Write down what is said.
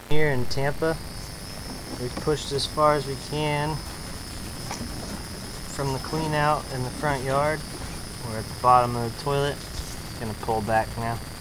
Here in Tampa, we've pushed as far as we can from the clean out in the front yard. We're at the bottom of the toilet. Gonna pull back now.